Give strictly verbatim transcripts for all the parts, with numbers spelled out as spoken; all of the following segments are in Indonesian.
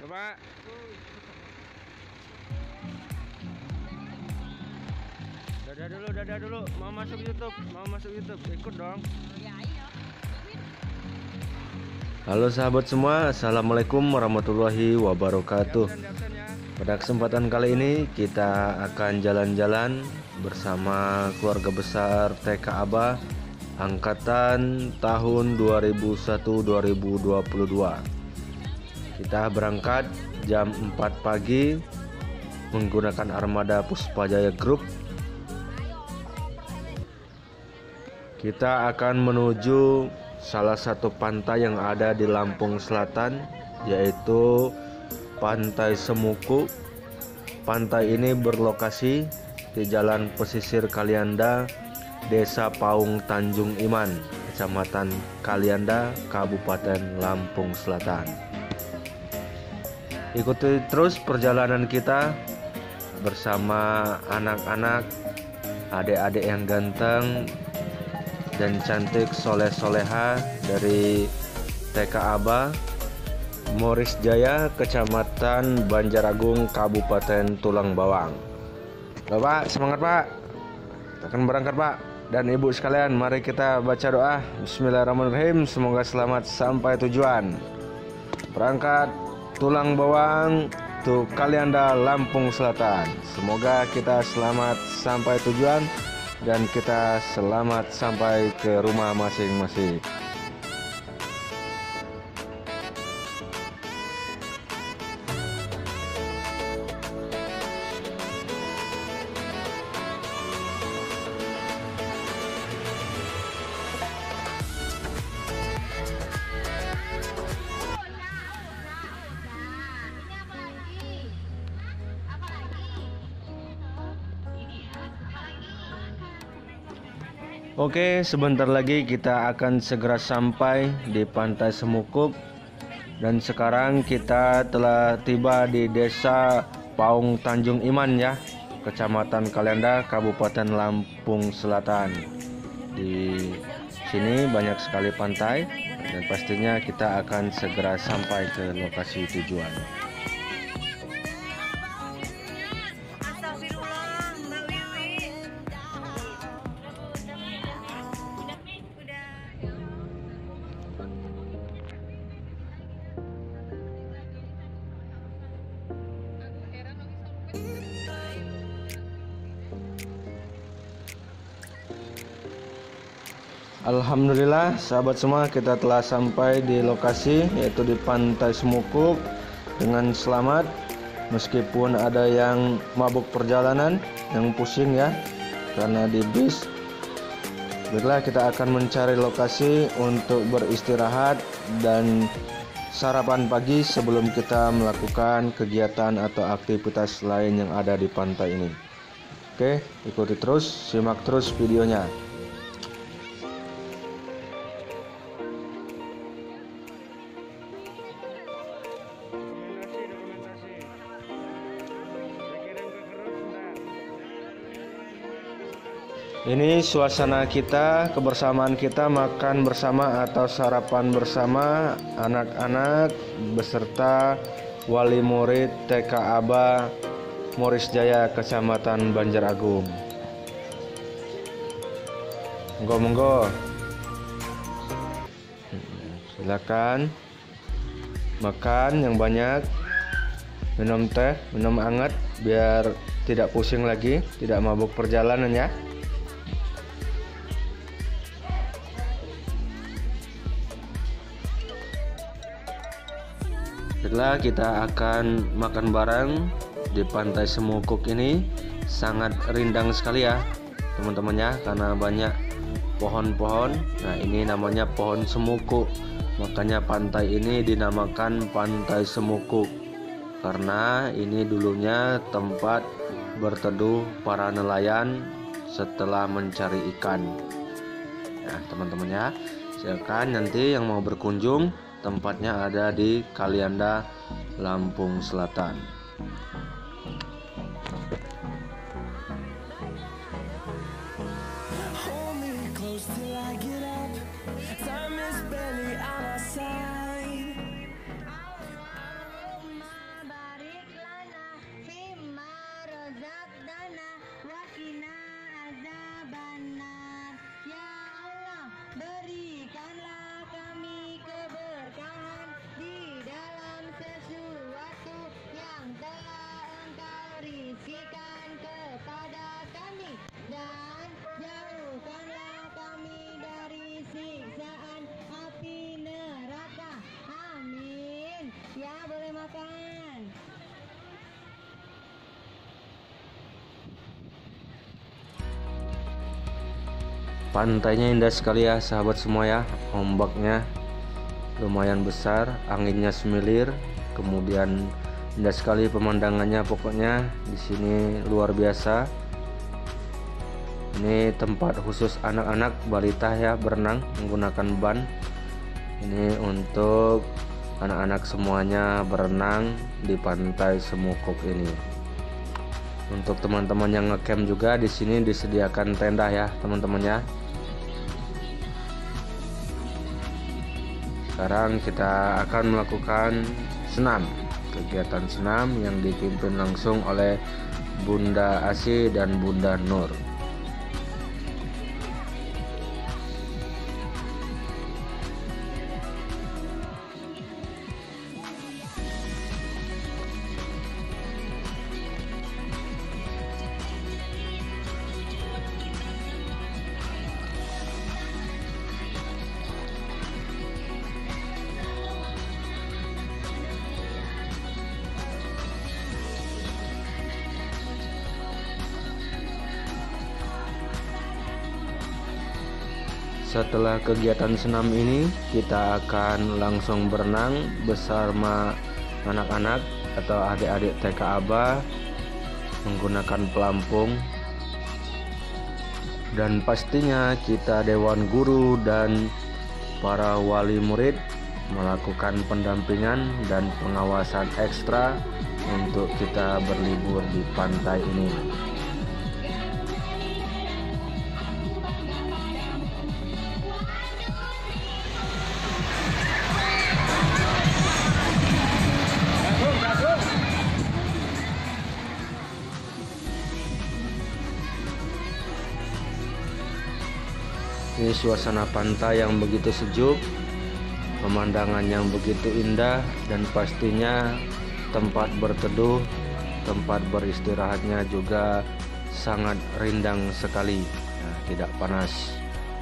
Bapak. Dadah dulu, dadah dulu. Mau masuk YouTube, mau masuk YouTube, ikut dong. Halo sahabat semua, assalamualaikum warahmatullahi wabarakatuh. Pada kesempatan kali ini kita akan jalan-jalan bersama keluarga besar T K Aba angkatan tahun dua ribu satu dua ribu dua puluh dua. Kita berangkat jam empat pagi menggunakan armada Puspajaya Group. Kita akan menuju salah satu pantai yang ada di Lampung Selatan, yaitu Pantai Semuku. Pantai ini berlokasi di Jalan Pesisir Kalianda, Desa Paung Tanjung Iman, Kecamatan Kalianda, Kabupaten Lampung Selatan. Ikuti terus perjalanan kita bersama anak-anak, adik-adik yang ganteng dan cantik, soleh-soleha dari T K Aba Moris Jaya, Kecamatan Banjaragung, Kabupaten Tulang Bawang. Bapak, semangat Pak, kita akan berangkat Pak. Dan ibu sekalian, mari kita baca doa. Bismillahirrahmanirrahim. Semoga selamat sampai tujuan. Berangkat Tulang Bawang to Kalianda, Lampung Selatan. Semoga kita selamat sampai tujuan dan kita selamat sampai ke rumah masing-masing. Oke, sebentar lagi kita akan segera sampai di Pantai Semukuk. Dan sekarang kita telah tiba di Desa Paung Tanjung Iman ya, Kecamatan Kalianda, Kabupaten Lampung Selatan. Di sini banyak sekali pantai dan pastinya kita akan segera sampai ke lokasi tujuan. Alhamdulillah sahabat semua, kita telah sampai di lokasi, yaitu di Pantai Semukuk dengan selamat. Meskipun ada yang mabuk perjalanan, yang pusing ya karena di bis. Baiklah, kita akan mencari lokasi untuk beristirahat dan sarapan pagi sebelum kita melakukan kegiatan atau aktivitas lain yang ada di pantai ini. Oke, ikuti terus, simak terus videonya. Ini suasana kita, kebersamaan kita makan bersama atau sarapan bersama anak-anak beserta wali murid T K Aba Moris Jaya, Kecamatan Banjaragung. Monggo-monggo, silakan makan yang banyak, minum teh, minum hangat biar tidak pusing lagi, tidak mabuk perjalanan ya. Setelah kita akan makan bareng di Pantai Semukuk ini, sangat rindang sekali ya teman-teman ya, karena banyak pohon-pohon. Nah, ini namanya pohon semukuk, makanya pantai ini dinamakan Pantai Semukuk, karena ini dulunya tempat berteduh para nelayan setelah mencari ikan. Nah teman-teman ya, silakan nanti yang mau berkunjung, tempatnya ada di Kalianda, Lampung Selatan. Pantainya indah sekali ya sahabat semua ya. Ombaknya lumayan besar, anginnya semilir, kemudian indah sekali pemandangannya. Pokoknya di sini luar biasa. Ini tempat khusus anak-anak balita ya berenang menggunakan ban. Ini untuk anak-anak semuanya berenang di pantai Semukuk ini. Untuk teman-teman yang ngecamp juga di sini disediakan tenda ya teman-teman ya. Sekarang kita akan melakukan senam, kegiatan senam yang dipimpin langsung oleh Bunda Asi dan Bunda Nur. Setelah kegiatan senam ini, kita akan langsung berenang bersama anak-anak atau adik-adik T K A B A menggunakan pelampung. Dan pastinya kita Dewan Guru dan para wali murid melakukan pendampingan dan pengawasan ekstra untuk kita berlibur di pantai ini. Ini suasana pantai yang begitu sejuk, pemandangan yang begitu indah, dan pastinya tempat berteduh, tempat beristirahatnya juga sangat rindang sekali, ya, tidak panas.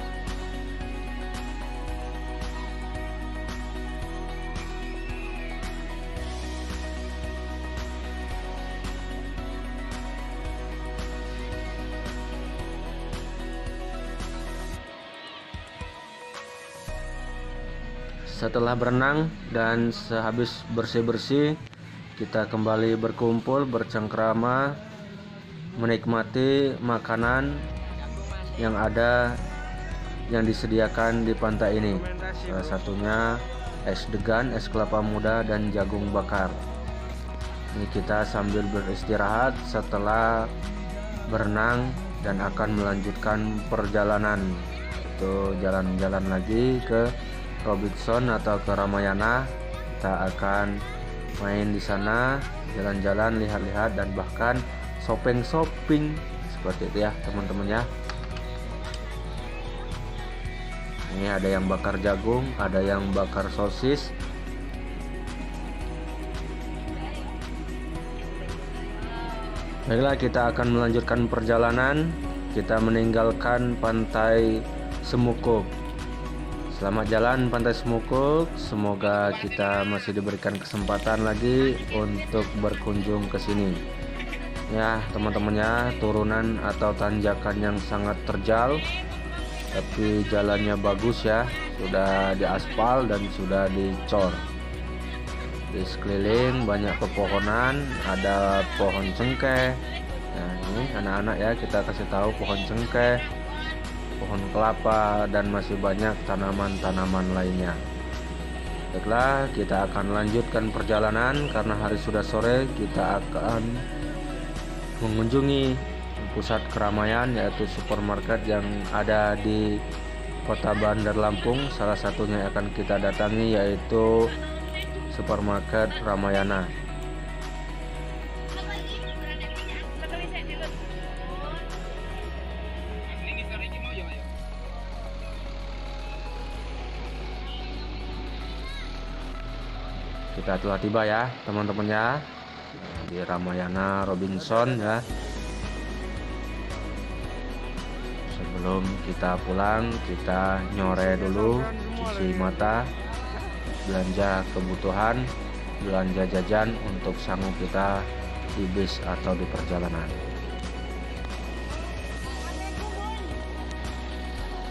Setelah berenang dan sehabis bersih-bersih, kita kembali berkumpul bercengkrama menikmati makanan yang ada yang disediakan di pantai ini. Salah satunya es degan, es kelapa muda, dan jagung bakar. Ini kita sambil beristirahat setelah berenang dan akan melanjutkan perjalanan. Itu jalan-jalan lagi ke Robinson atau ke Ramayana. Kita akan main di sana, jalan-jalan, lihat-lihat, dan bahkan shopping-shopping seperti itu ya teman-teman ya. Ini ada yang bakar jagung, ada yang bakar sosis. Baiklah, kita akan melanjutkan perjalanan. Kita meninggalkan pantai Semukuk. Selamat jalan pantai Semukuk. Semoga kita masih diberikan kesempatan lagi untuk berkunjung ke sini. Ya, teman-temannya, turunan atau tanjakan yang sangat terjal, tapi jalannya bagus ya. Sudah diaspal dan sudah dicor. Di sekeliling banyak pepohonan, ada pohon cengkeh. Nah, ini anak-anak ya, kita kasih tahu pohon cengkeh, pohon kelapa, dan masih banyak tanaman-tanaman lainnya. Baiklah, kita akan lanjutkan perjalanan karena hari sudah sore. Kita akan mengunjungi pusat keramaian, yaitu supermarket yang ada di Kota Bandar Lampung. Salah satunya akan kita datangi yaitu supermarket Ramayana. Kita telah tiba ya teman-teman ya di Ramayana Robinson ya. Sebelum kita pulang, kita nyore dulu, cuci mata, belanja kebutuhan, belanja jajan untuk sanggup kita di bis atau di perjalanan.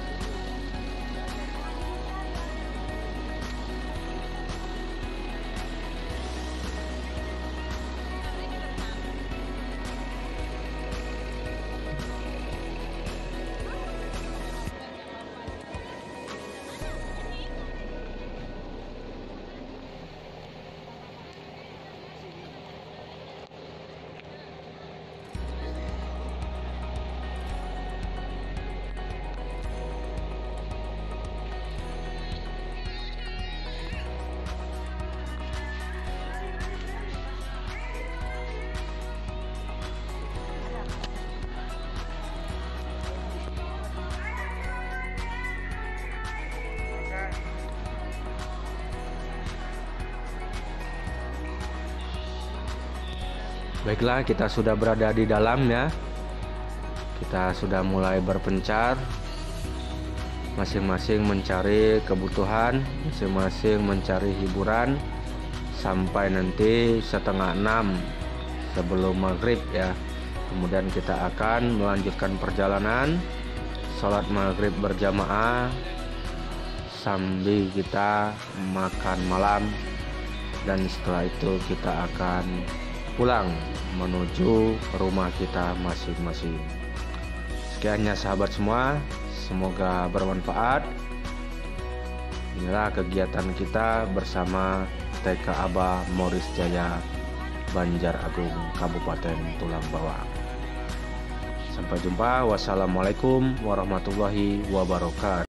Baiklah, kita sudah berada di dalam ya. Kita sudah mulai berpencar, masing-masing mencari kebutuhan, masing-masing mencari hiburan, sampai nanti setengah enam sebelum maghrib ya. Kemudian kita akan melanjutkan perjalanan, sholat maghrib berjamaah, sambil kita makan malam, dan setelah itu kita akan pulang menuju rumah kita masing-masing. Sekiannya sahabat semua, semoga bermanfaat. Inilah kegiatan kita bersama T K Aba Moris Jaya, Banjar Agung, Kabupaten Tulang Bawang. Sampai jumpa. Wassalamualaikum warahmatullahi wabarakatuh.